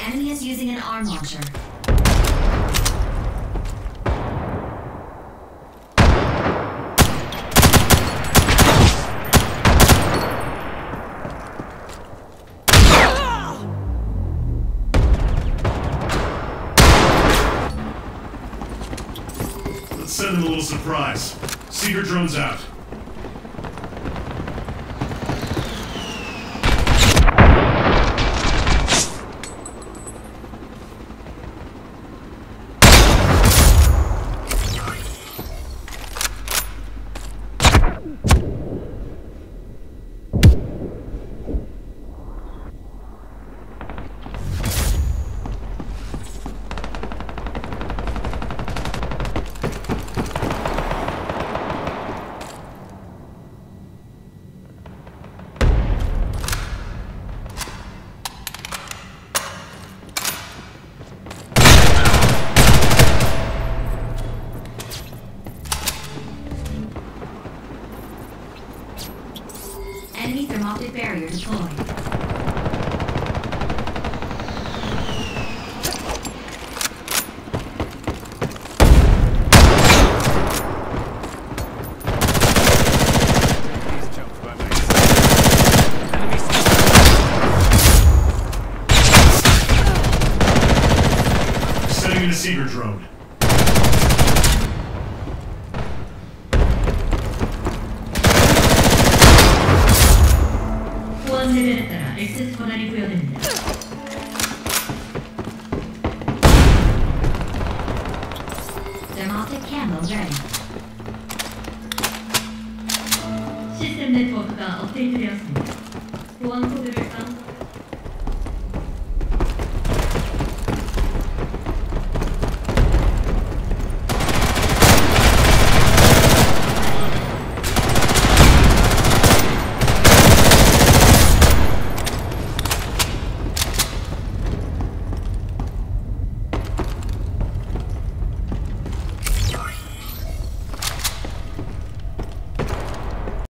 enemy is using an arm launcher. Let's send them a little surprise. Seeker drones out. Enemy thermoptic barrier deployed. Sending in a Seeker drone. 보안 레벨에 따라 액세스 권한이 부여됩니다. Thermoptic camo ready. 시스템 네트워크가 업데이트되었습니다. 보안 코드를 다운로드